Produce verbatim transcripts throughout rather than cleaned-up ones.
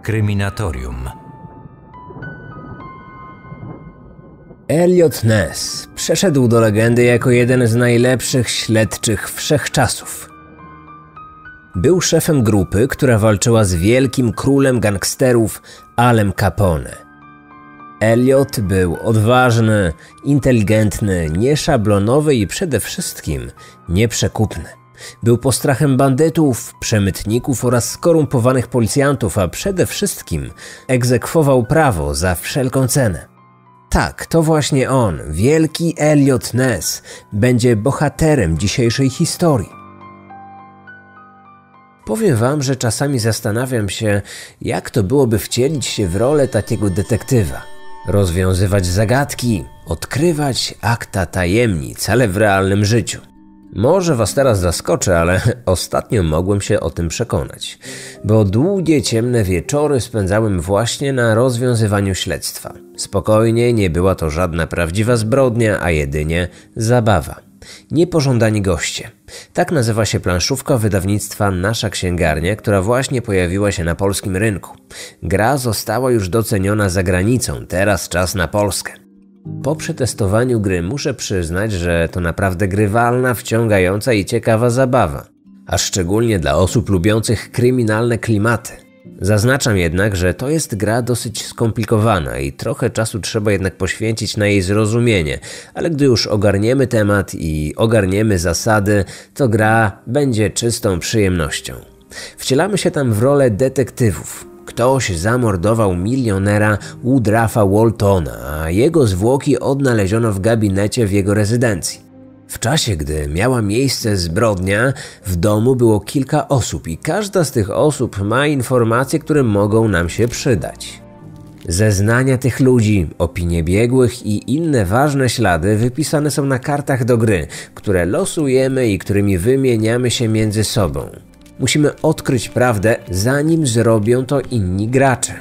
Kryminatorium. Elliot Ness przeszedł do legendy jako jeden z najlepszych śledczych wszechczasów. Był szefem grupy, która walczyła z wielkim królem gangsterów Alem Capone. Elliot był odważny, inteligentny, nieszablonowy i przede wszystkim nieprzekupny. Był postrachem bandytów, przemytników oraz skorumpowanych policjantów, a przede wszystkim egzekwował prawo za wszelką cenę. Tak, to właśnie on, wielki Elliot Ness, będzie bohaterem dzisiejszej historii. Powiem wam, że czasami zastanawiam się, jak to byłoby wcielić się w rolę takiego detektywa. Rozwiązywać zagadki, odkrywać akta tajemnic, ale w realnym życiu. Może was teraz zaskoczę, ale ostatnio mogłem się o tym przekonać, bo długie, ciemne wieczory spędzałem właśnie na rozwiązywaniu śledztwa. Spokojnie, nie była to żadna prawdziwa zbrodnia, a jedynie zabawa. Niepożądani goście. Tak nazywa się planszówka wydawnictwa Nasza Księgarnia, która właśnie pojawiła się na polskim rynku. Gra została już doceniona za granicą, teraz czas na Polskę. Po przetestowaniu gry muszę przyznać, że to naprawdę grywalna, wciągająca i ciekawa zabawa. A szczególnie dla osób lubiących kryminalne klimaty. Zaznaczam jednak, że to jest gra dosyć skomplikowana i trochę czasu trzeba jednak poświęcić na jej zrozumienie, ale gdy już ogarniemy temat i ogarniemy zasady, to gra będzie czystą przyjemnością. Wcielamy się tam w rolę detektywów. Ktoś zamordował milionera Woodroffa Waltona, a jego zwłoki odnaleziono w gabinecie w jego rezydencji. W czasie, gdy miała miejsce zbrodnia, w domu było kilka osób i każda z tych osób ma informacje, które mogą nam się przydać. Zeznania tych ludzi, opinie biegłych i inne ważne ślady wypisane są na kartach do gry, które losujemy i którymi wymieniamy się między sobą. Musimy odkryć prawdę, zanim zrobią to inni gracze.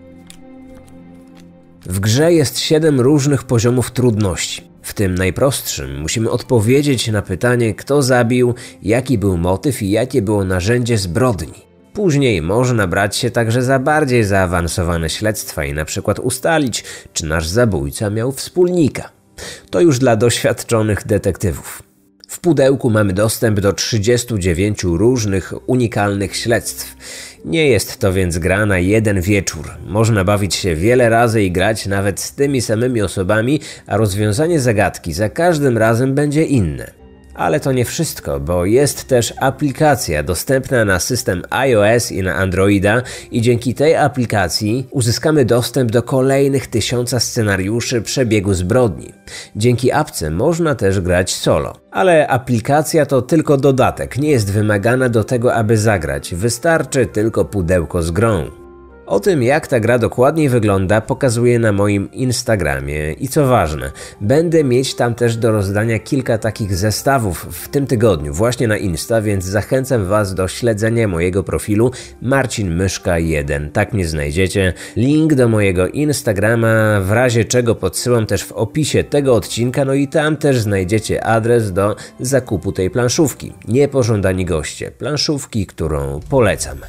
W grze jest siedem różnych poziomów trudności. W tym najprostszym musimy odpowiedzieć na pytanie, kto zabił, jaki był motyw i jakie było narzędzie zbrodni. Później można brać się także za bardziej zaawansowane śledztwa i na przykład ustalić, czy nasz zabójca miał wspólnika. To już dla doświadczonych detektywów. W pudełku mamy dostęp do trzydziestu dziewięciu różnych, unikalnych śledztw. Nie jest to więc gra na jeden wieczór. Można bawić się wiele razy i grać nawet z tymi samymi osobami, a rozwiązanie zagadki za każdym razem będzie inne. Ale to nie wszystko, bo jest też aplikacja dostępna na system iOS i na Androida i dzięki tej aplikacji uzyskamy dostęp do kolejnych tysiąca scenariuszy przebiegu zbrodni. Dzięki apce można też grać solo. Ale aplikacja to tylko dodatek, nie jest wymagana do tego, aby zagrać. Wystarczy tylko pudełko z grą. O tym, jak ta gra dokładnie wygląda, pokazuję na moim Instagramie i co ważne, będę mieć tam też do rozdania kilka takich zestawów w tym tygodniu właśnie na Insta, więc zachęcam was do śledzenia mojego profilu Marcin Myszka jeden, tak mnie znajdziecie. Link do mojego Instagrama, w razie czego podsyłam też w opisie tego odcinka, no i tam też znajdziecie adres do zakupu tej planszówki. Niepożądani goście, planszówki, którą polecam.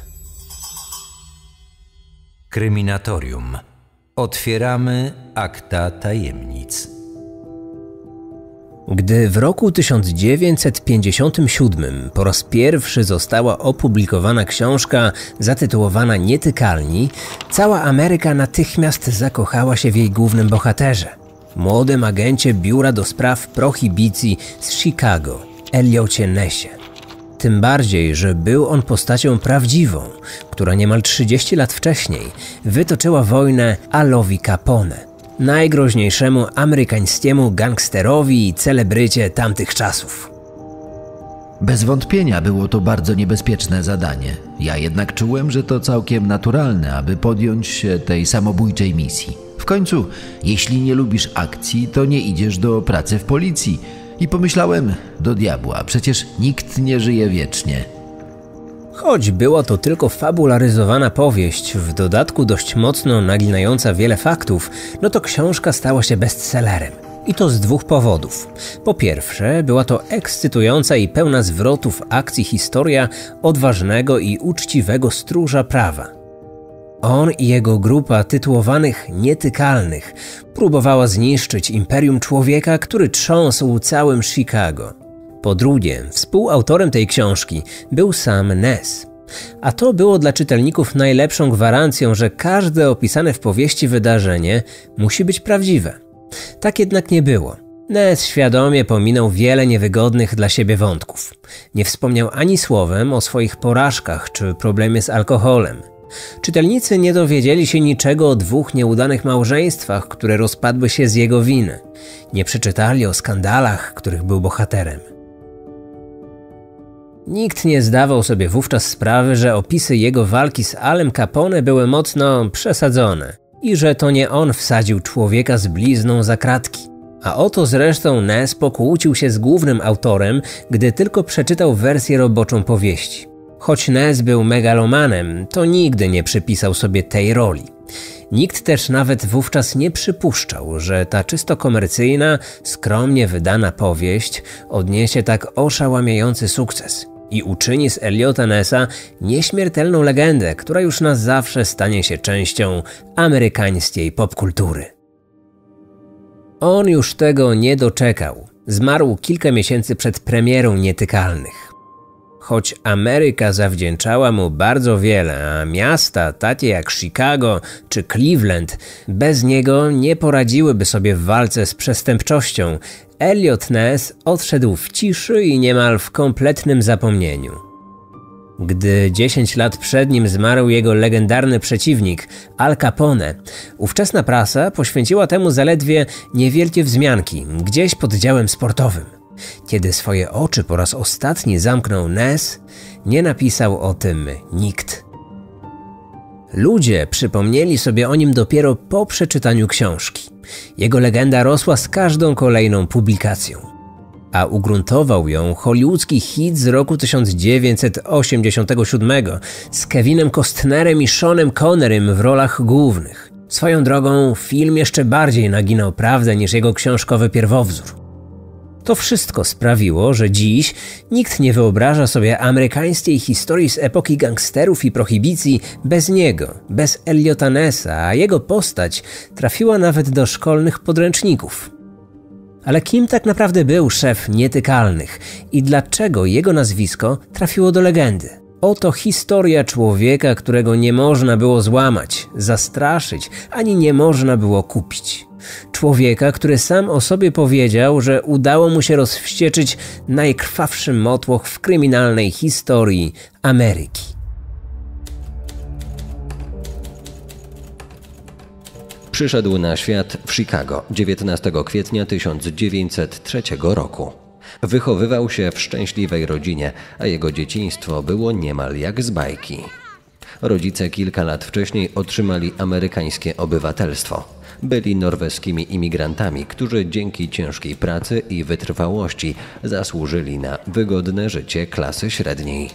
Kryminatorium. Otwieramy akta tajemnic. Gdy w roku tysiąc dziewięćset pięćdziesiątym siódmym po raz pierwszy została opublikowana książka zatytułowana Nietykalni, cała Ameryka natychmiast zakochała się w jej głównym bohaterze, młodym agencie biura do spraw prohibicji z Chicago, Elliocie Nessie. Tym bardziej, że był on postacią prawdziwą, która niemal trzydzieści lat wcześniej wytoczyła wojnę Alowi Capone, najgroźniejszemu amerykańskiemu gangsterowi i celebrycie tamtych czasów. Bez wątpienia było to bardzo niebezpieczne zadanie. Ja jednak czułem, że to całkiem naturalne, aby podjąć się tej samobójczej misji. W końcu, jeśli nie lubisz akcji, to nie idziesz do pracy w policji. I pomyślałem, do diabła, przecież nikt nie żyje wiecznie. Choć była to tylko fabularyzowana powieść, w dodatku dość mocno naglinająca wiele faktów, no to książka stała się bestsellerem. I to z dwóch powodów. Po pierwsze, była to ekscytująca i pełna zwrotów akcji historia odważnego i uczciwego stróża prawa. On i jego grupa tytułowanych Nietykalnych próbowała zniszczyć imperium człowieka, który trząsł całym Chicago. Po drugie, współautorem tej książki był sam Ness. A to było dla czytelników najlepszą gwarancją, że każde opisane w powieści wydarzenie musi być prawdziwe. Tak jednak nie było. Ness świadomie pominął wiele niewygodnych dla siebie wątków. Nie wspomniał ani słowem o swoich porażkach czy problemie z alkoholem. Czytelnicy nie dowiedzieli się niczego o dwóch nieudanych małżeństwach, które rozpadły się z jego winy. Nie przeczytali o skandalach, których był bohaterem. Nikt nie zdawał sobie wówczas sprawy, że opisy jego walki z Alem Capone były mocno przesadzone i że to nie on wsadził człowieka z blizną za kratki. A oto zresztą Ness pokłócił się z głównym autorem, gdy tylko przeczytał wersję roboczą powieści. Choć Ness był megalomanem, to nigdy nie przypisał sobie tej roli. Nikt też nawet wówczas nie przypuszczał, że ta czysto komercyjna, skromnie wydana powieść odniesie tak oszałamiający sukces i uczyni z Eliota Nessa nieśmiertelną legendę, która już na zawsze stanie się częścią amerykańskiej popkultury. On już tego nie doczekał. Zmarł kilka miesięcy przed premierą Nietykalnych. Choć Ameryka zawdzięczała mu bardzo wiele, a miasta takie jak Chicago czy Cleveland bez niego nie poradziłyby sobie w walce z przestępczością, Eliot Ness odszedł w ciszy i niemal w kompletnym zapomnieniu. Gdy dziesięć lat przed nim zmarł jego legendarny przeciwnik, Al Capone, ówczesna prasa poświęciła temu zaledwie niewielkie wzmianki, gdzieś pod działem sportowym. Kiedy swoje oczy po raz ostatni zamknął Ness, nie napisał o tym nikt. Ludzie przypomnieli sobie o nim dopiero po przeczytaniu książki. Jego legenda rosła z każdą kolejną publikacją. A ugruntował ją hollywoodzki hit z roku tysiąc dziewięćset osiemdziesiątego siódmego z Kevinem Costnerem i Seanem Connerym w rolach głównych. Swoją drogą film jeszcze bardziej naginał prawdę niż jego książkowy pierwowzór. To wszystko sprawiło, że dziś nikt nie wyobraża sobie amerykańskiej historii z epoki gangsterów i prohibicji bez niego, bez Eliota Nessa, a jego postać trafiła nawet do szkolnych podręczników. Ale kim tak naprawdę był szef Nietykalnych i dlaczego jego nazwisko trafiło do legendy? Oto historia człowieka, którego nie można było złamać, zastraszyć, ani nie można było kupić. Człowieka, który sam o sobie powiedział, że udało mu się rozwścieczyć najkrwawszy motłoch w kryminalnej historii Ameryki. Przyszedł na świat w Chicago dziewiętnastego kwietnia tysiąc dziewięćset trzeciego roku. Wychowywał się w szczęśliwej rodzinie, a jego dzieciństwo było niemal jak z bajki. Rodzice kilka lat wcześniej otrzymali amerykańskie obywatelstwo. Byli norweskimi imigrantami, którzy dzięki ciężkiej pracy i wytrwałości zasłużyli na wygodne życie klasy średniej.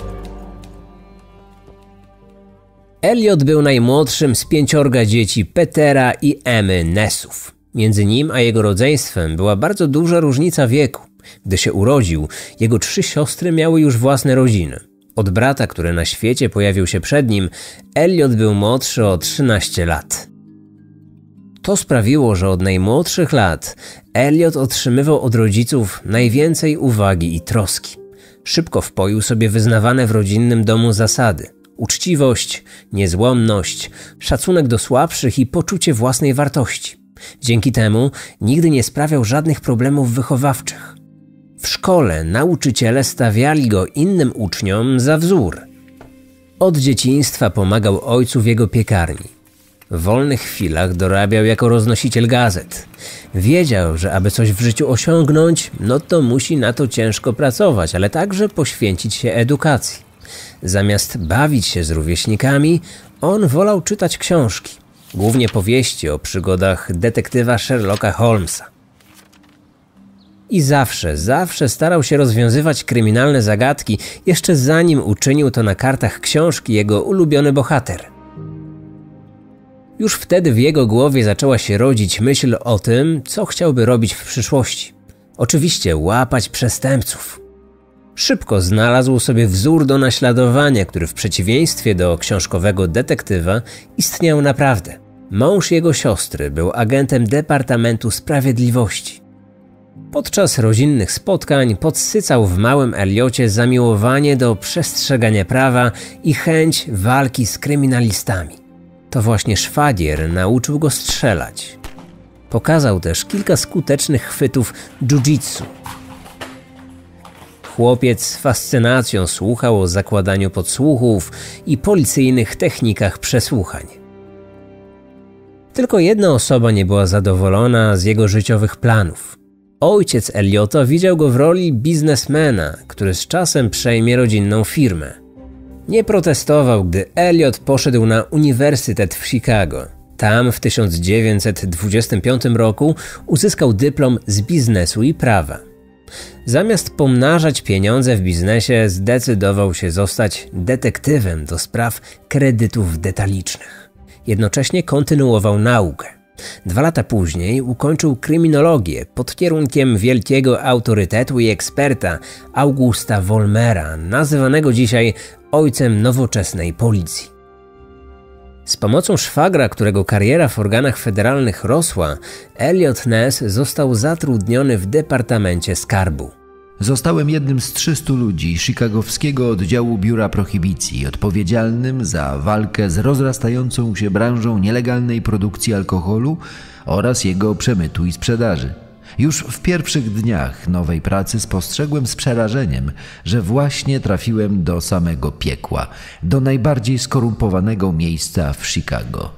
Eliot był najmłodszym z pięciorga dzieci Petera i Emmy Nessów. Między nim a jego rodzeństwem była bardzo duża różnica wieku. Gdy się urodził, jego trzy siostry miały już własne rodziny. Od brata, który na świecie pojawił się przed nim, Eliot był młodszy o trzynaście lat. To sprawiło, że od najmłodszych lat Eliot otrzymywał od rodziców najwięcej uwagi i troski. Szybko wpoił sobie wyznawane w rodzinnym domu zasady: uczciwość, niezłomność, szacunek do słabszych i poczucie własnej wartości. Dzięki temu nigdy nie sprawiał żadnych problemów wychowawczych. W szkole nauczyciele stawiali go innym uczniom za wzór. Od dzieciństwa pomagał ojcu w jego piekarni. W wolnych chwilach dorabiał jako roznosiciel gazet. Wiedział, że aby coś w życiu osiągnąć, no to musi na to ciężko pracować, ale także poświęcić się edukacji. Zamiast bawić się z rówieśnikami, on wolał czytać książki, głównie powieści o przygodach detektywa Sherlocka Holmesa. I zawsze, zawsze starał się rozwiązywać kryminalne zagadki, jeszcze zanim uczynił to na kartach książki jego ulubiony bohater. Już wtedy w jego głowie zaczęła się rodzić myśl o tym, co chciałby robić w przyszłości. Oczywiście łapać przestępców. Szybko znalazł sobie wzór do naśladowania, który w przeciwieństwie do książkowego detektywa istniał naprawdę. Mąż jego siostry był agentem Departamentu Sprawiedliwości. Podczas rodzinnych spotkań podsycał w małym Elliocie zamiłowanie do przestrzegania prawa i chęć walki z kryminalistami. To właśnie szwagier nauczył go strzelać. Pokazał też kilka skutecznych chwytów jiu-jitsu. Chłopiec z fascynacją słuchał o zakładaniu podsłuchów i policyjnych technikach przesłuchań. Tylko jedna osoba nie była zadowolona z jego życiowych planów. Ojciec Elliota widział go w roli biznesmena, który z czasem przejmie rodzinną firmę. Nie protestował, gdy Elliot poszedł na uniwersytet w Chicago. Tam w tysiąc dziewięćset dwudziestym piątym roku uzyskał dyplom z biznesu i prawa. Zamiast pomnażać pieniądze w biznesie, zdecydował się zostać detektywem do spraw kredytów detalicznych. Jednocześnie kontynuował naukę. Dwa lata później ukończył kryminologię pod kierunkiem wielkiego autorytetu i eksperta Augusta Vollmera, nazywanego dzisiaj ojcem nowoczesnej policji. Z pomocą szwagra, którego kariera w organach federalnych rosła, Elliot Ness został zatrudniony w Departamencie Skarbu. Zostałem jednym z trzystu ludzi chicagowskiego oddziału Biura Prohibicji, odpowiedzialnym za walkę z rozrastającą się branżą nielegalnej produkcji alkoholu oraz jego przemytu i sprzedaży. Już w pierwszych dniach nowej pracy spostrzegłem z przerażeniem, że właśnie trafiłem do samego piekła, do najbardziej skorumpowanego miejsca w Chicago.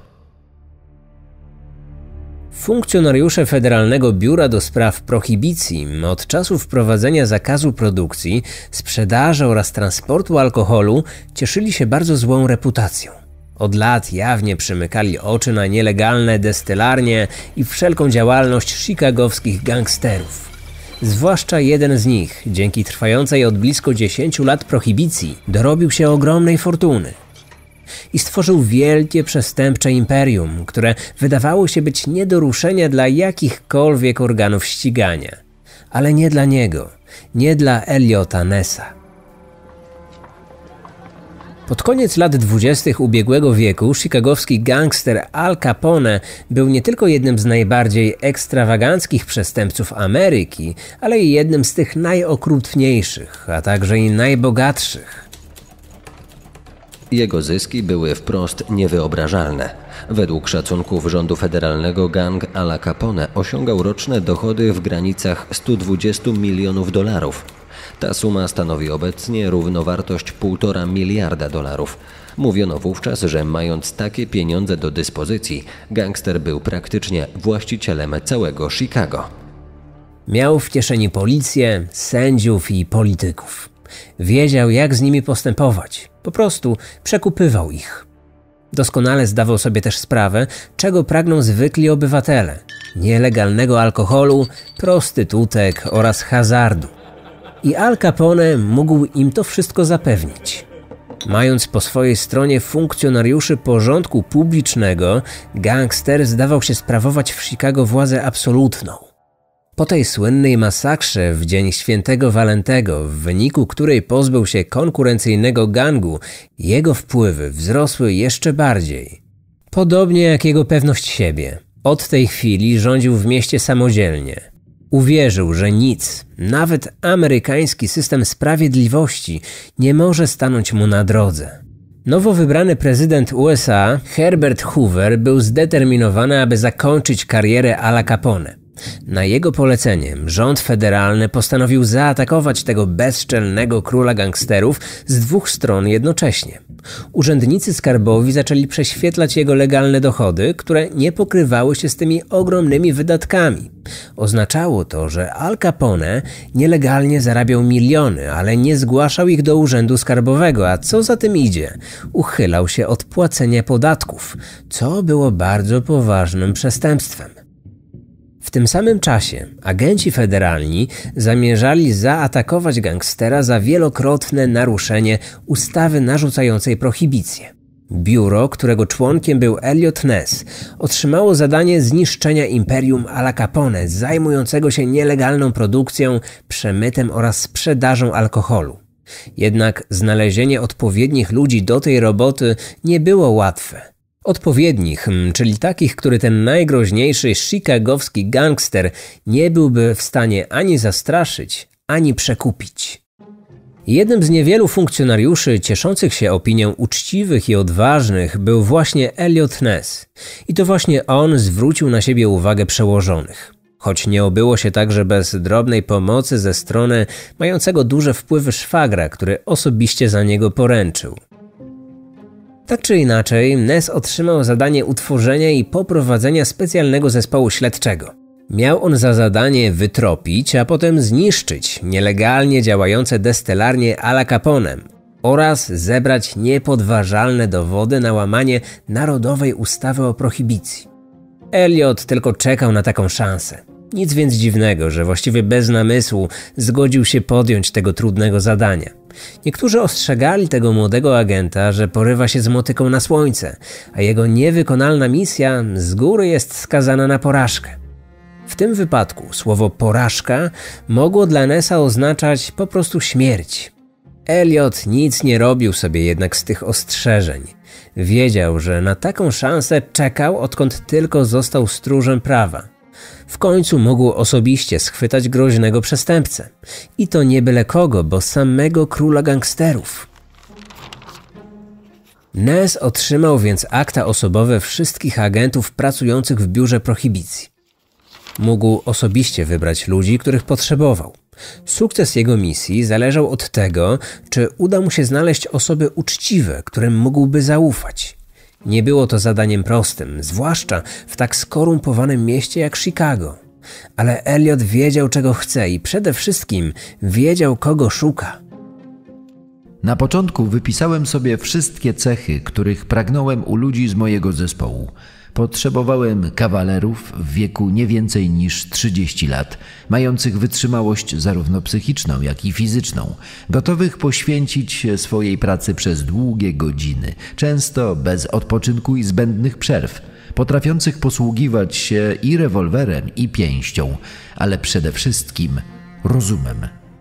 Funkcjonariusze Federalnego Biura do Spraw Prohibicji od czasu wprowadzenia zakazu produkcji, sprzedaży oraz transportu alkoholu cieszyli się bardzo złą reputacją. Od lat jawnie przymykali oczy na nielegalne destylarnie i wszelką działalność chicagowskich gangsterów. Zwłaszcza jeden z nich, dzięki trwającej od blisko dziesięciu lat prohibicji, dorobił się ogromnej fortuny. I stworzył wielkie przestępcze imperium, które wydawało się być nie do ruszenia dla jakichkolwiek organów ścigania. Ale nie dla niego, nie dla Elliota Nessa. Pod koniec lat dwudziestych ubiegłego wieku chicagowski gangster Al Capone był nie tylko jednym z najbardziej ekstrawaganckich przestępców Ameryki, ale i jednym z tych najokrutniejszych, a także i najbogatszych. Jego zyski były wprost niewyobrażalne. Według szacunków rządu federalnego gang Ala Capone osiągał roczne dochody w granicach stu dwudziestu milionów dolarów. Ta suma stanowi obecnie równowartość półtora miliarda dolarów. Mówiono wówczas, że mając takie pieniądze do dyspozycji, gangster był praktycznie właścicielem całego Chicago. Miał w kieszeni policję, sędziów i polityków. Wiedział, jak z nimi postępować. Po prostu przekupywał ich. Doskonale zdawał sobie też sprawę, czego pragną zwykli obywatele. Nielegalnego alkoholu, prostytutek oraz hazardu. I Al Capone mógł im to wszystko zapewnić. Mając po swojej stronie funkcjonariuszy porządku publicznego, gangster zdawał się sprawować w Chicago władzę absolutną. Po tej słynnej masakrze w dzień świętego Walentego, w wyniku której pozbył się konkurencyjnego gangu, jego wpływy wzrosły jeszcze bardziej. Podobnie jak jego pewność siebie. Od tej chwili rządził w mieście samodzielnie. Uwierzył, że nic, nawet amerykański system sprawiedliwości, nie może stanąć mu na drodze. Nowo wybrany prezydent U S A, Herbert Hoover, był zdeterminowany, aby zakończyć karierę Ala Capone. Na jego poleceniem rząd federalny postanowił zaatakować tego bezczelnego króla gangsterów z dwóch stron jednocześnie. Urzędnicy skarbowi zaczęli prześwietlać jego legalne dochody, które nie pokrywały się z tymi ogromnymi wydatkami. Oznaczało to, że Al Capone nielegalnie zarabiał miliony, ale nie zgłaszał ich do urzędu skarbowego, a co za tym idzie, uchylał się od płacenia podatków, co było bardzo poważnym przestępstwem. W tym samym czasie agenci federalni zamierzali zaatakować gangstera za wielokrotne naruszenie ustawy narzucającej prohibicję. Biuro, którego członkiem był Elliot Ness, otrzymało zadanie zniszczenia imperium Al Capone, zajmującego się nielegalną produkcją, przemytem oraz sprzedażą alkoholu. Jednak znalezienie odpowiednich ludzi do tej roboty nie było łatwe. Odpowiednich, czyli takich, który ten najgroźniejszy chicagowski gangster nie byłby w stanie ani zastraszyć, ani przekupić. Jednym z niewielu funkcjonariuszy cieszących się opinią uczciwych i odważnych był właśnie Elliot Ness. I to właśnie on zwrócił na siebie uwagę przełożonych. Choć nie obyło się także bez drobnej pomocy ze strony mającego duże wpływy szwagra, który osobiście za niego poręczył. Tak czy inaczej, Ness otrzymał zadanie utworzenia i poprowadzenia specjalnego zespołu śledczego. Miał on za zadanie wytropić, a potem zniszczyć nielegalnie działające destylarnie Al Capone oraz zebrać niepodważalne dowody na łamanie narodowej ustawy o prohibicji. Elliot tylko czekał na taką szansę. Nic więc dziwnego, że właściwie bez namysłu zgodził się podjąć tego trudnego zadania. Niektórzy ostrzegali tego młodego agenta, że porywa się z motyką na słońce, a jego niewykonalna misja z góry jest skazana na porażkę. W tym wypadku słowo porażka mogło dla Nessa oznaczać po prostu śmierć. Elliot nic nie robił sobie jednak z tych ostrzeżeń. Wiedział, że na taką szansę czekał, odkąd tylko został stróżem prawa. W końcu mógł osobiście schwytać groźnego przestępcę. I to nie byle kogo, bo samego króla gangsterów. Ness otrzymał więc akta osobowe wszystkich agentów pracujących w biurze prohibicji. Mógł osobiście wybrać ludzi, których potrzebował. Sukces jego misji zależał od tego, czy uda mu się znaleźć osoby uczciwe, którym mógłby zaufać. Nie było to zadaniem prostym, zwłaszcza w tak skorumpowanym mieście jak Chicago. Ale Elliot wiedział, czego chce i przede wszystkim wiedział, kogo szuka. Na początku wypisałem sobie wszystkie cechy, których pragnąłem u ludzi z mojego zespołu. Potrzebowałem kawalerów w wieku nie więcej niż trzydzieści lat, mających wytrzymałość zarówno psychiczną, jak i fizyczną, gotowych poświęcić się swojej pracy przez długie godziny, często bez odpoczynku i zbędnych przerw, potrafiących posługiwać się i rewolwerem, i pięścią, ale przede wszystkim rozumem.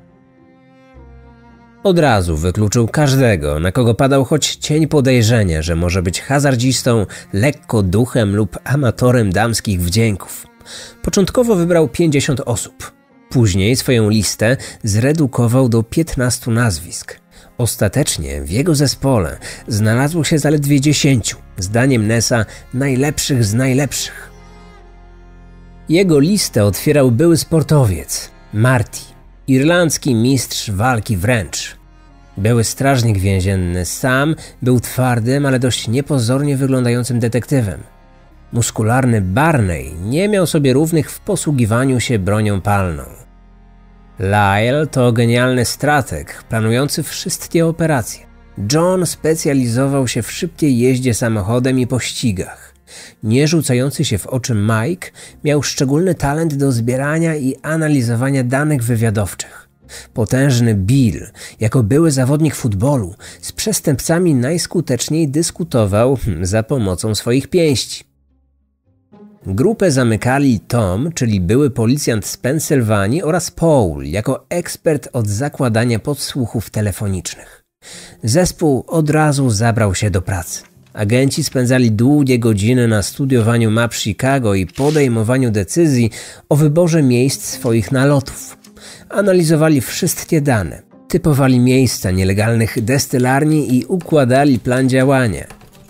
Od razu wykluczył każdego, na kogo padał choć cień podejrzenia, że może być hazardzistą, lekko duchem lub amatorem damskich wdzięków. Początkowo wybrał pięćdziesiąt osób. Później swoją listę zredukował do piętnastu nazwisk. Ostatecznie w jego zespole znalazło się zaledwie dziesięciu, zdaniem Nessa najlepszych z najlepszych. Jego listę otwierał były sportowiec, Marty, irlandzki mistrz walki wręcz. Były strażnik więzienny Sam był twardym, ale dość niepozornie wyglądającym detektywem. Muskularny Barney nie miał sobie równych w posługiwaniu się bronią palną. Lyle to genialny strateg, planujący wszystkie operacje. John specjalizował się w szybkiej jeździe samochodem i pościgach. Nie rzucający się w oczy Mike miał szczególny talent do zbierania i analizowania danych wywiadowczych. Potężny Bill, jako były zawodnik futbolu, z przestępcami najskuteczniej dyskutował za pomocą swoich pięści. Grupę zamykali Tom, czyli były policjant z Pensylwanii, oraz Paul, jako ekspert od zakładania podsłuchów telefonicznych. Zespół od razu zabrał się do pracy. Agenci spędzali długie godziny na studiowaniu map Chicago i podejmowaniu decyzji o wyborze miejsc swoich nalotów. Analizowali wszystkie dane, typowali miejsca nielegalnych destylarni i układali plan działania.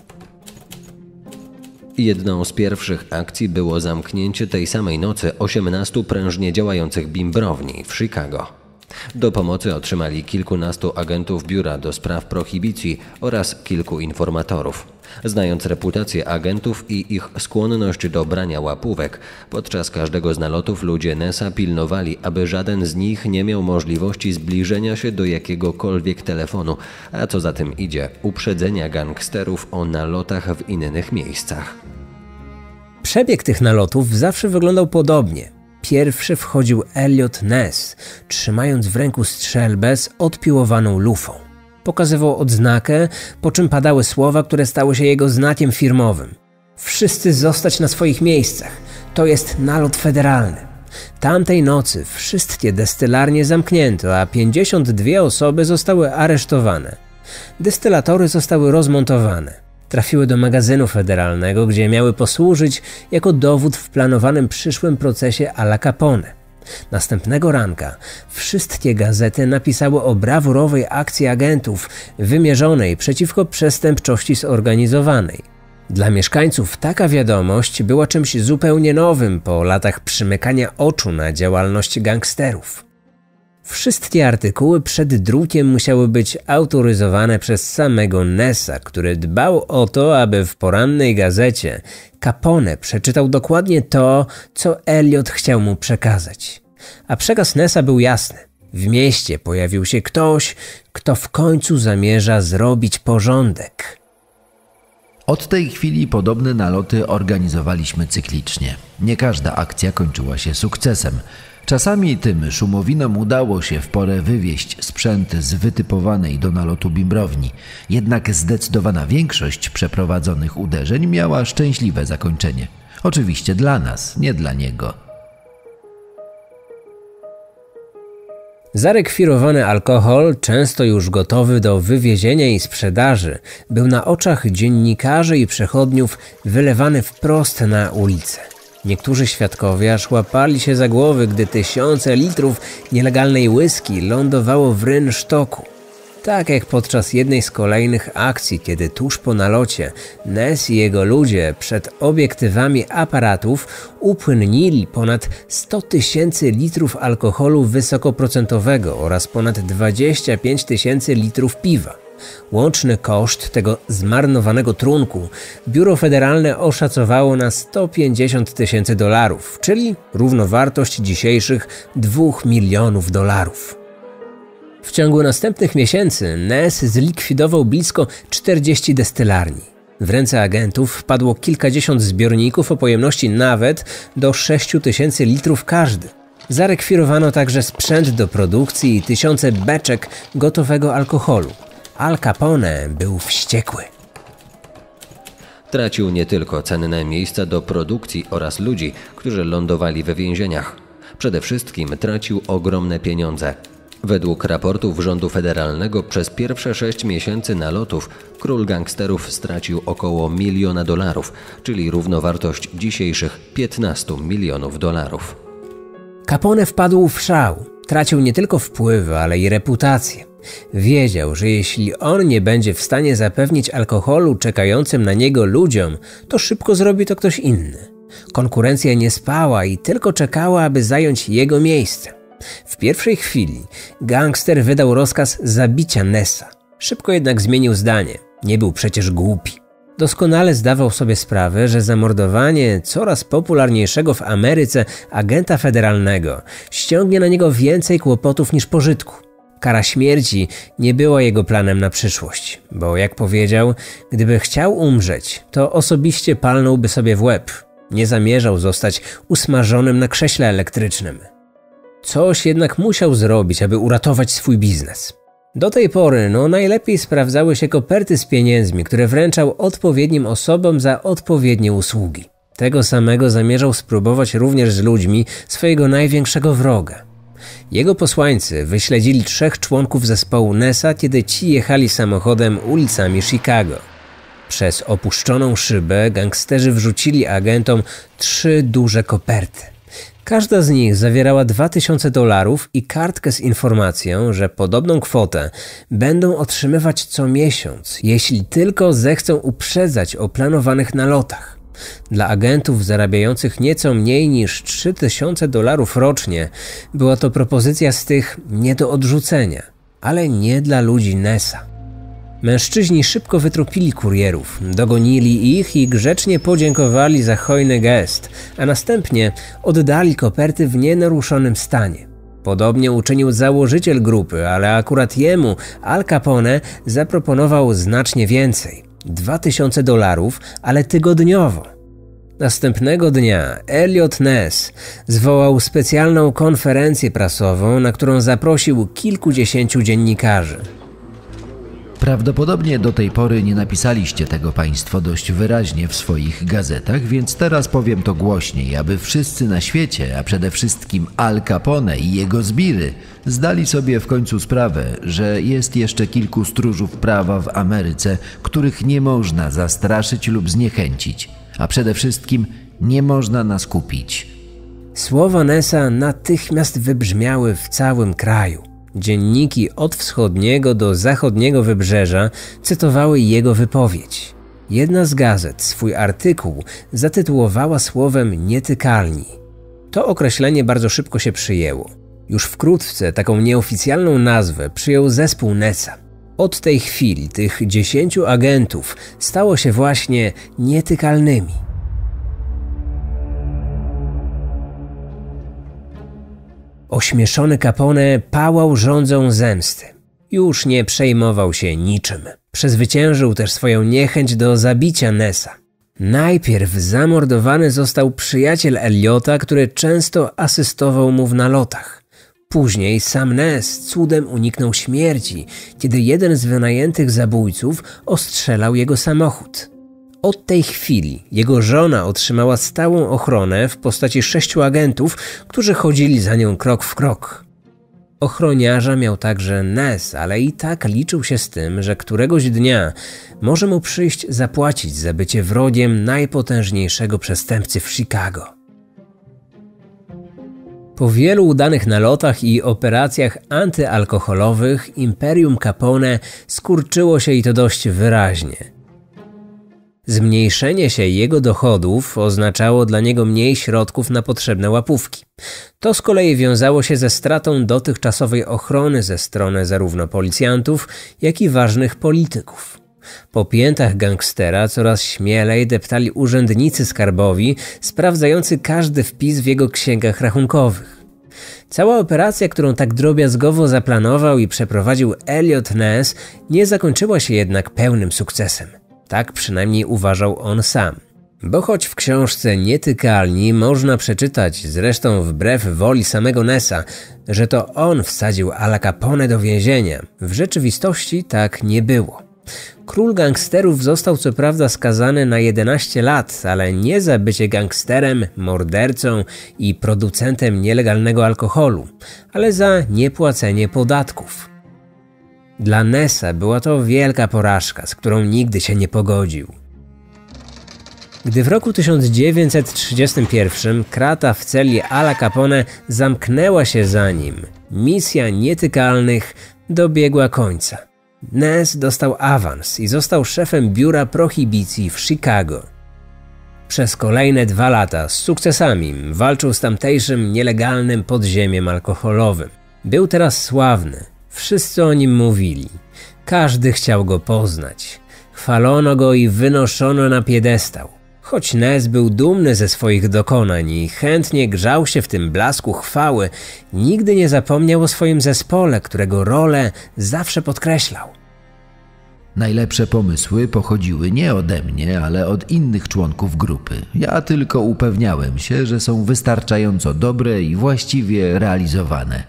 Jedną z pierwszych akcji było zamknięcie tej samej nocy osiemnastu prężnie działających bimbrowni w Chicago. Do pomocy otrzymali kilkunastu agentów biura do spraw prohibicji oraz kilku informatorów. Znając reputację agentów i ich skłonność do brania łapówek, podczas każdego z nalotów ludzie Nessa pilnowali, aby żaden z nich nie miał możliwości zbliżenia się do jakiegokolwiek telefonu, a co za tym idzie, uprzedzenia gangsterów o nalotach w innych miejscach. Przebieg tych nalotów zawsze wyglądał podobnie. Pierwszy wchodził Elliot Ness, trzymając w ręku strzelbę z odpiłowaną lufą. Pokazywał odznakę, po czym padały słowa, które stały się jego znakiem firmowym. Wszyscy zostać na swoich miejscach. To jest nalot federalny. Tamtej nocy wszystkie destylarnie zamknięto, a pięćdziesiąt dwie osoby zostały aresztowane. Dystylatory zostały rozmontowane. Trafiły do magazynu federalnego, gdzie miały posłużyć jako dowód w planowanym przyszłym procesie Ala Capone. Następnego ranka wszystkie gazety napisały o brawurowej akcji agentów wymierzonej przeciwko przestępczości zorganizowanej. Dla mieszkańców taka wiadomość była czymś zupełnie nowym po latach przymykania oczu na działalność gangsterów. Wszystkie artykuły przed drukiem musiały być autoryzowane przez samego Nessa, który dbał o to, aby w porannej gazecie Capone przeczytał dokładnie to, co Elliot chciał mu przekazać. A przekaz Nessa był jasny. W mieście pojawił się ktoś, kto w końcu zamierza zrobić porządek. Od tej chwili podobne naloty organizowaliśmy cyklicznie. Nie każda akcja kończyła się sukcesem. Czasami tym szumowinom udało się w porę wywieźć sprzęt z wytypowanej do nalotu bimbrowni. Jednak zdecydowana większość przeprowadzonych uderzeń miała szczęśliwe zakończenie. Oczywiście dla nas, nie dla niego. Zarekwirowany alkohol, często już gotowy do wywiezienia i sprzedaży, był na oczach dziennikarzy i przechodniów wylewany wprost na ulicę. Niektórzy świadkowie aż łapali się za głowy, gdy tysiące litrów nielegalnej whisky lądowało w rynsztoku. Tak jak podczas jednej z kolejnych akcji, kiedy tuż po nalocie Ness i jego ludzie przed obiektywami aparatów upłynnili ponad sto tysięcy litrów alkoholu wysokoprocentowego oraz ponad dwadzieścia pięć tysięcy litrów piwa. Łączny koszt tego zmarnowanego trunku Biuro Federalne oszacowało na sto pięćdziesiąt tysięcy dolarów, czyli równowartość dzisiejszych dwóch milionów dolarów. W ciągu następnych miesięcy Ness zlikwidował blisko czterdzieści destylarni. W ręce agentów wpadło kilkadziesiąt zbiorników o pojemności nawet do sześciu tysięcy litrów każdy. Zarekwirowano także sprzęt do produkcji i tysiące beczek gotowego alkoholu. Al Capone był wściekły. Tracił nie tylko cenne miejsca do produkcji oraz ludzi, którzy lądowali we więzieniach. Przede wszystkim tracił ogromne pieniądze. Według raportów rządu federalnego przez pierwsze sześć miesięcy nalotów król gangsterów stracił około miliona dolarów, czyli równowartość dzisiejszych piętnastu milionów dolarów. Capone wpadł w szał. Tracił nie tylko wpływy, ale i reputację. Wiedział, że jeśli on nie będzie w stanie zapewnić alkoholu czekającym na niego ludziom, to szybko zrobi to ktoś inny. Konkurencja nie spała i tylko czekała, aby zająć jego miejsce. W pierwszej chwili gangster wydał rozkaz zabicia Nessa. Szybko jednak zmienił zdanie. Nie był przecież głupi. Doskonale zdawał sobie sprawę, że zamordowanie coraz popularniejszego w Ameryce agenta federalnego ściągnie na niego więcej kłopotów niż pożytku. Kara śmierci nie była jego planem na przyszłość, bo jak powiedział, gdyby chciał umrzeć, to osobiście palnąłby sobie w łeb. Nie zamierzał zostać usmażonym na krześle elektrycznym. Coś jednak musiał zrobić, aby uratować swój biznes. Do tej pory no najlepiej sprawdzały się koperty z pieniędzmi, które wręczał odpowiednim osobom za odpowiednie usługi. Tego samego zamierzał spróbować również z ludźmi swojego największego wroga. Jego posłańcy wyśledzili trzech członków zespołu Nessa, kiedy ci jechali samochodem ulicami Chicago. Przez opuszczoną szybę gangsterzy wrzucili agentom trzy duże koperty. Każda z nich zawierała dwa tysiące dolarów i kartkę z informacją, że podobną kwotę będą otrzymywać co miesiąc, jeśli tylko zechcą uprzedzać o planowanych nalotach. Dla agentów zarabiających nieco mniej niż trzy tysiące dolarów rocznie była to propozycja z tych nie do odrzucenia, ale nie dla ludzi Nessa. Mężczyźni szybko wytropili kurierów, dogonili ich i grzecznie podziękowali za hojny gest, a następnie oddali koperty w nienaruszonym stanie. Podobnie uczynił założyciel grupy, ale akurat jemu Al Capone zaproponował znacznie więcej. Dwa tysiące dolarów, ale tygodniowo. Następnego dnia Elliot Ness zwołał specjalną konferencję prasową, na którą zaprosił kilkudziesięciu dziennikarzy. Prawdopodobnie do tej pory nie napisaliście tego Państwo dość wyraźnie w swoich gazetach, więc teraz powiem to głośniej, aby wszyscy na świecie, a przede wszystkim Al Capone i jego zbiry, zdali sobie w końcu sprawę, że jest jeszcze kilku stróżów prawa w Ameryce, których nie można zastraszyć lub zniechęcić, a przede wszystkim nie można nas kupić. Słowa Nessa natychmiast wybrzmiały w całym kraju. Dzienniki od wschodniego do zachodniego wybrzeża cytowały jego wypowiedź. Jedna z gazet swój artykuł zatytułowała słowem nietykalni. To określenie bardzo szybko się przyjęło. Już wkrótce taką nieoficjalną nazwę przyjął zespół Nessa. Od tej chwili tych dziesięciu agentów stało się właśnie nietykalnymi. Ośmieszony Capone pałał żądzą zemsty. Już nie przejmował się niczym. Przezwyciężył też swoją niechęć do zabicia Nessa. Najpierw zamordowany został przyjaciel Elliota, który często asystował mu w nalotach. Później sam Ness cudem uniknął śmierci, kiedy jeden z wynajętych zabójców ostrzelał jego samochód. Od tej chwili jego żona otrzymała stałą ochronę w postaci sześciu agentów, którzy chodzili za nią krok w krok. Ochroniarza miał także Ness, ale i tak liczył się z tym, że któregoś dnia może mu przyjść zapłacić za bycie wrogiem najpotężniejszego przestępcy w Chicago. Po wielu udanych nalotach i operacjach antyalkoholowych imperium Capone skurczyło się i to dość wyraźnie. Zmniejszenie się jego dochodów oznaczało dla niego mniej środków na potrzebne łapówki. To z kolei wiązało się ze stratą dotychczasowej ochrony ze strony zarówno policjantów, jak i ważnych polityków. Po piętach gangstera coraz śmielej deptali urzędnicy skarbowi, sprawdzający każdy wpis w jego księgach rachunkowych. Cała operacja, którą tak drobiazgowo zaplanował i przeprowadził Elliot Ness, nie zakończyła się jednak pełnym sukcesem. Tak przynajmniej uważał on sam. Bo choć w książce Nietykalni można przeczytać, zresztą wbrew woli samego Nessa, że to on wsadził Ala Capone do więzienia, w rzeczywistości tak nie było. Król gangsterów został co prawda skazany na jedenaście lat, ale nie za bycie gangsterem, mordercą i producentem nielegalnego alkoholu, ale za niepłacenie podatków. Dla Nessa była to wielka porażka, z którą nigdy się nie pogodził. Gdy w roku tysiąc dziewięćset trzydziestym pierwszym krata w celi Ala Capone zamknęła się za nim, misja Nietykalnych dobiegła końca. Ness dostał awans i został szefem biura prohibicji w Chicago. Przez kolejne dwa lata z sukcesami walczył z tamtejszym nielegalnym podziemiem alkoholowym. Był teraz sławny. Wszyscy o nim mówili. Każdy chciał go poznać. Chwalono go i wynoszono na piedestał. Choć Ness był dumny ze swoich dokonań i chętnie grzał się w tym blasku chwały, nigdy nie zapomniał o swoim zespole, którego rolę zawsze podkreślał. Najlepsze pomysły pochodziły nie ode mnie, ale od innych członków grupy. Ja tylko upewniałem się, że są wystarczająco dobre i właściwie realizowane.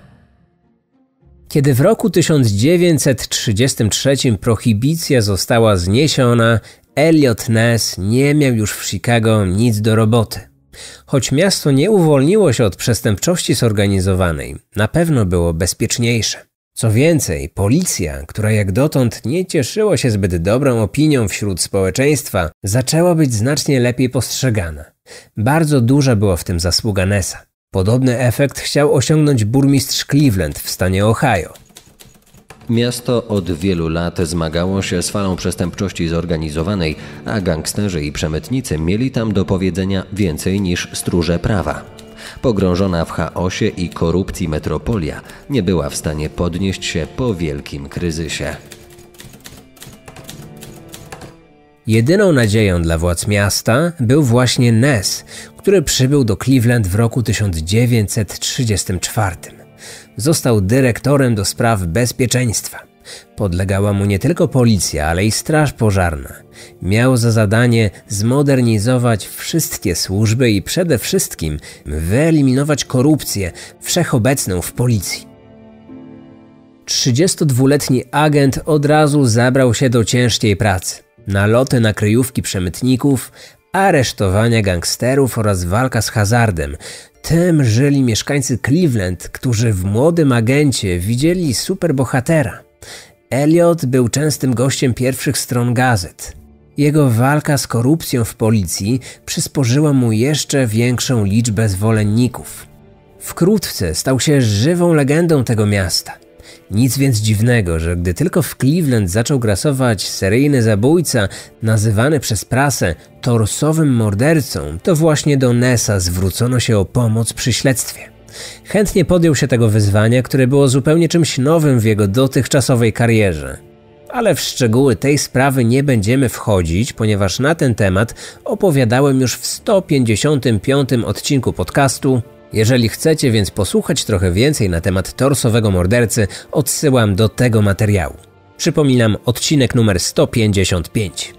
Kiedy w roku tysiąc dziewięćset trzydziestym trzecim prohibicja została zniesiona, Elliot Ness nie miał już w Chicago nic do roboty. Choć miasto nie uwolniło się od przestępczości zorganizowanej, na pewno było bezpieczniejsze. Co więcej, policja, która jak dotąd nie cieszyła się zbyt dobrą opinią wśród społeczeństwa, zaczęła być znacznie lepiej postrzegana. Bardzo duża była w tym zasługa Nessa. Podobny efekt chciał osiągnąć burmistrz Cleveland w stanie Ohio. Miasto od wielu lat zmagało się z falą przestępczości zorganizowanej, a gangsterzy i przemytnicy mieli tam do powiedzenia więcej niż stróże prawa. Pogrążona w chaosie i korupcji metropolia nie była w stanie podnieść się po wielkim kryzysie. Jedyną nadzieją dla władz miasta był właśnie Ness, który przybył do Cleveland w roku tysiąc dziewięćset trzydziestym czwartym. Został dyrektorem do spraw bezpieczeństwa. Podlegała mu nie tylko policja, ale i straż pożarna. Miał za zadanie zmodernizować wszystkie służby i przede wszystkim wyeliminować korupcję wszechobecną w policji. trzydziestodwuletni agent od razu zabrał się do ciężkiej pracy. Naloty na kryjówki przemytników, aresztowania gangsterów oraz walka z hazardem. Tym żyli mieszkańcy Cleveland, którzy w młodym agencie widzieli superbohatera. Elliot był częstym gościem pierwszych stron gazet. Jego walka z korupcją w policji przysporzyła mu jeszcze większą liczbę zwolenników. Wkrótce stał się żywą legendą tego miasta. Nic więc dziwnego, że gdy tylko w Cleveland zaczął grasować seryjny zabójca, nazywany przez prasę torsowym mordercą, to właśnie do Nessa zwrócono się o pomoc przy śledztwie. Chętnie podjął się tego wyzwania, które było zupełnie czymś nowym w jego dotychczasowej karierze. Ale w szczegóły tej sprawy nie będziemy wchodzić, ponieważ na ten temat opowiadałem już w sto pięćdziesiątym piątym odcinku podcastu. Jeżeli chcecie więc posłuchać trochę więcej na temat torsowego mordercy, odsyłam do tego materiału. Przypominam, odcinek numer sto pięćdziesiąt pięć.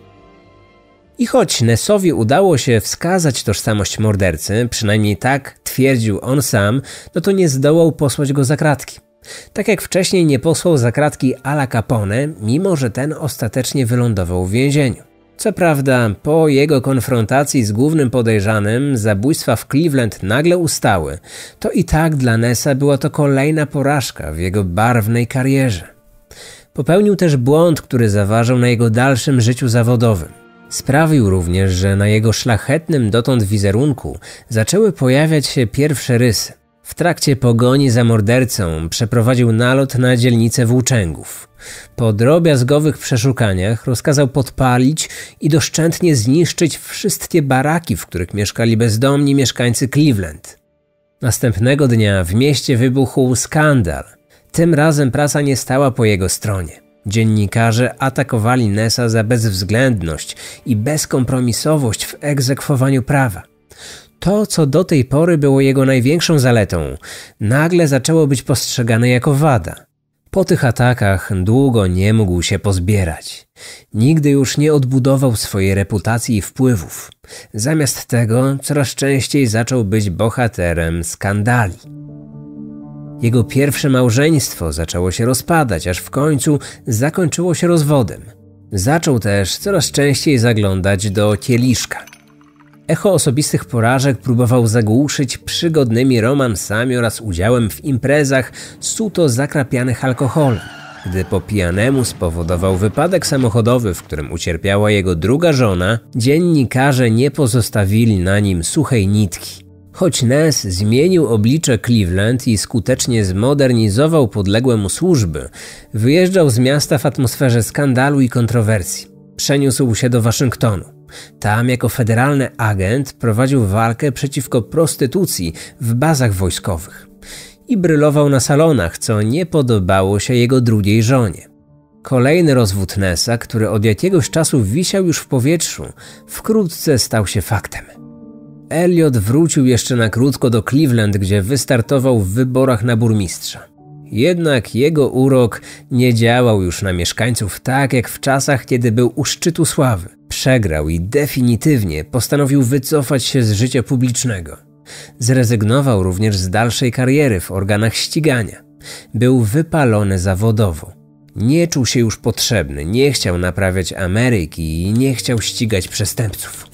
I choć Nessowi udało się wskazać tożsamość mordercy, przynajmniej tak twierdził on sam, no to nie zdołał posłać go za kratki. Tak jak wcześniej nie posłał za kratki Ala Capone, mimo że ten ostatecznie wylądował w więzieniu. Co prawda, po jego konfrontacji z głównym podejrzanym zabójstwa w Cleveland nagle ustały, to i tak dla Nessa była to kolejna porażka w jego barwnej karierze. Popełnił też błąd, który zaważył na jego dalszym życiu zawodowym. Sprawił również, że na jego szlachetnym dotąd wizerunku zaczęły pojawiać się pierwsze rysy. W trakcie pogoni za mordercą przeprowadził nalot na dzielnicę włóczęgów. Po drobiazgowych przeszukaniach rozkazał podpalić i doszczętnie zniszczyć wszystkie baraki, w których mieszkali bezdomni mieszkańcy Cleveland. Następnego dnia w mieście wybuchł skandal. Tym razem prasa nie stała po jego stronie. Dziennikarze atakowali Nessa za bezwzględność i bezkompromisowość w egzekwowaniu prawa. To, co do tej pory było jego największą zaletą, nagle zaczęło być postrzegane jako wada. Po tych atakach długo nie mógł się pozbierać. Nigdy już nie odbudował swojej reputacji i wpływów. Zamiast tego coraz częściej zaczął być bohaterem skandali. Jego pierwsze małżeństwo zaczęło się rozpadać, aż w końcu zakończyło się rozwodem. Zaczął też coraz częściej zaglądać do kieliszka. Echo osobistych porażek próbował zagłuszyć przygodnymi romansami oraz udziałem w imprezach suto zakrapianych alkoholem. Gdy po pijanemu spowodował wypadek samochodowy, w którym ucierpiała jego druga żona, dziennikarze nie pozostawili na nim suchej nitki. Choć Ness zmienił oblicze Cleveland i skutecznie zmodernizował podległe mu służby, wyjeżdżał z miasta w atmosferze skandalu i kontrowersji. Przeniósł się do Waszyngtonu. Tam jako federalny agent prowadził walkę przeciwko prostytucji w bazach wojskowych i brylował na salonach, co nie podobało się jego drugiej żonie. Kolejny rozwód Nessa, który od jakiegoś czasu wisiał już w powietrzu, wkrótce stał się faktem. Elliot wrócił jeszcze na krótko do Cleveland, gdzie wystartował w wyborach na burmistrza. Jednak jego urok nie działał już na mieszkańców tak jak w czasach, kiedy był u szczytu sławy. Przegrał i definitywnie postanowił wycofać się z życia publicznego. Zrezygnował również z dalszej kariery w organach ścigania. Był wypalony zawodowo. Nie czuł się już potrzebny, nie chciał naprawiać Ameryki i nie chciał ścigać przestępców.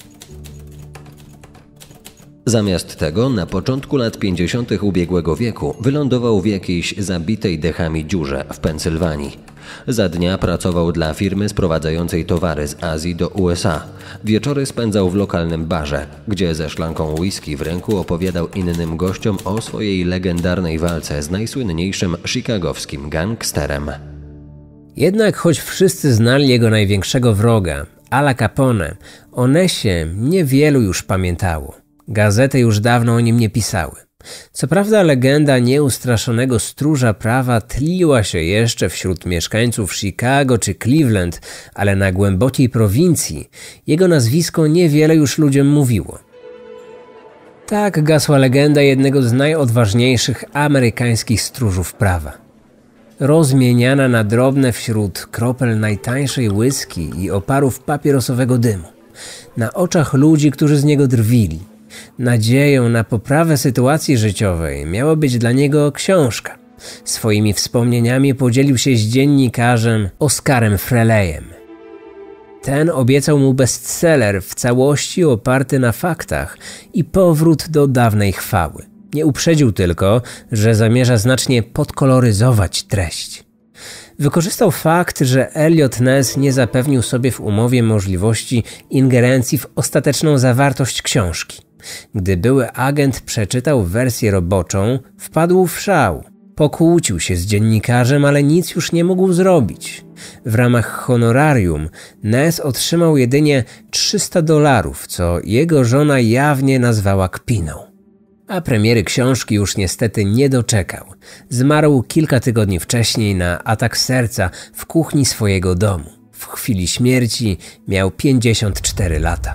Zamiast tego na początku lat pięćdziesiątych ubiegłego wieku wylądował w jakiejś zabitej dechami dziurze w Pensylwanii. Za dnia pracował dla firmy sprowadzającej towary z Azji do U S A. Wieczory spędzał w lokalnym barze, gdzie ze szklanką whisky w ręku opowiadał innym gościom o swojej legendarnej walce z najsłynniejszym chicagowskim gangsterem. Jednak choć wszyscy znali jego największego wroga, Ala Capone, o Nessie niewielu już pamiętało. Gazety już dawno o nim nie pisały. Co prawda legenda nieustraszonego stróża prawa tliła się jeszcze wśród mieszkańców Chicago czy Cleveland, ale na głębokiej prowincji jego nazwisko niewiele już ludziom mówiło. Tak gasła legenda jednego z najodważniejszych amerykańskich stróżów prawa. Rozmieniana na drobne wśród kropel najtańszej whisky i oparów papierosowego dymu. Na oczach ludzi, którzy z niego drwili. Nadzieją na poprawę sytuacji życiowej miała być dla niego książka. Swoimi wspomnieniami podzielił się z dziennikarzem Oscarem Freleyem. Ten obiecał mu bestseller w całości oparty na faktach i powrót do dawnej chwały. Nie uprzedził tylko, że zamierza znacznie podkoloryzować treść. Wykorzystał fakt, że Eliot Ness nie zapewnił sobie w umowie możliwości ingerencji w ostateczną zawartość książki. Gdy były agent przeczytał wersję roboczą, wpadł w szał. Pokłócił się z dziennikarzem, ale nic już nie mógł zrobić. W ramach honorarium Ness otrzymał jedynie trzysta dolarów, co jego żona jawnie nazwała kpiną. A premiery książki już niestety nie doczekał. Zmarł kilka tygodni wcześniej na atak serca w kuchni swojego domu. W chwili śmierci miał pięćdziesiąt cztery lata.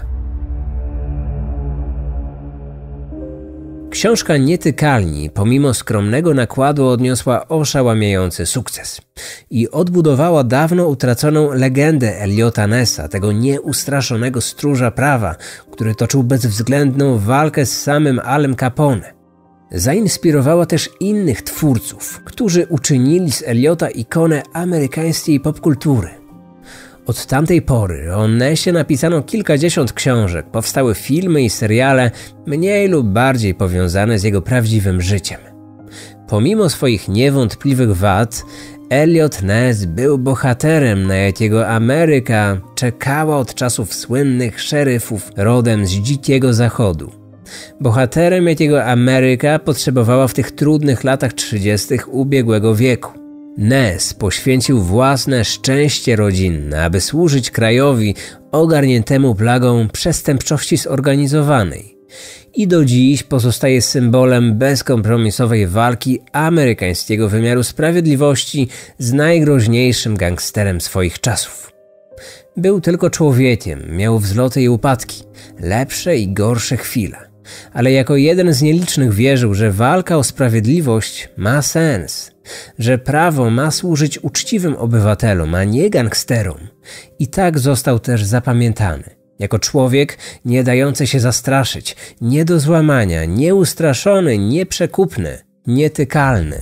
Książka Nietykalni pomimo skromnego nakładu odniosła oszałamiający sukces i odbudowała dawno utraconą legendę Eliota Nessa, tego nieustraszonego stróża prawa, który toczył bezwzględną walkę z samym Alem Capone. Zainspirowała też innych twórców, którzy uczynili z Eliota ikonę amerykańskiej popkultury. Od tamtej pory o Nessie napisano kilkadziesiąt książek, powstały filmy i seriale mniej lub bardziej powiązane z jego prawdziwym życiem. Pomimo swoich niewątpliwych wad, Eliot Ness był bohaterem, na jakiego Ameryka czekała od czasów słynnych szeryfów rodem z dzikiego zachodu. Bohaterem, jakiego Ameryka potrzebowała w tych trudnych latach trzydziestych ubiegłego wieku. Ness poświęcił własne szczęście rodzinne, aby służyć krajowi ogarniętemu plagą przestępczości zorganizowanej i do dziś pozostaje symbolem bezkompromisowej walki amerykańskiego wymiaru sprawiedliwości z najgroźniejszym gangsterem swoich czasów. Był tylko człowiekiem, miał wzloty i upadki, lepsze i gorsze chwile, ale jako jeden z nielicznych wierzył, że walka o sprawiedliwość ma sens, że prawo ma służyć uczciwym obywatelom, a nie gangsterom. I tak został też zapamiętany. Jako człowiek nie dający się zastraszyć, nie do złamania, nieustraszony, nieprzekupny, nietykalny.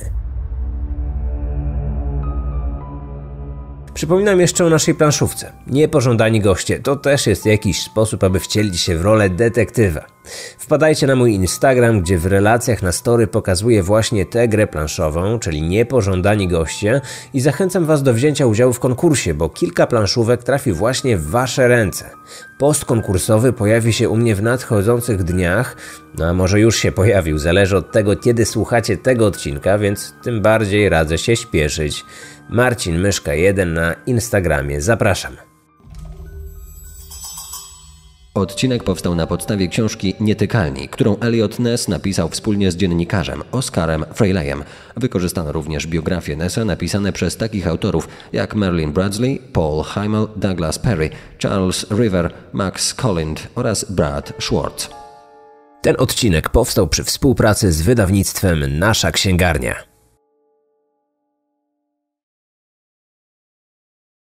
Przypominam jeszcze o naszej planszówce. Niepożądani goście to też jest jakiś sposób, aby wcielić się w rolę detektywa. Wpadajcie na mój Instagram, gdzie w relacjach na story pokazuję właśnie tę grę planszową, czyli Niepożądani goście, i zachęcam Was do wzięcia udziału w konkursie, bo kilka planszówek trafi właśnie w Wasze ręce. Post konkursowy pojawi się u mnie w nadchodzących dniach, no a może już się pojawił, zależy od tego, kiedy słuchacie tego odcinka, więc tym bardziej radzę się śpieszyć. Marcin Myszka jeden na Instagramie. Zapraszam. Odcinek powstał na podstawie książki Nietykalni, którą Eliot Ness napisał wspólnie z dziennikarzem Oscarem Freleyem. Wykorzystano również biografię Nessa napisane przez takich autorów jak Merlin Bradley, Paul Heimel, Douglas Perry, Charles River, Max Collind oraz Brad Schwartz. Ten odcinek powstał przy współpracy z wydawnictwem Nasza Księgarnia.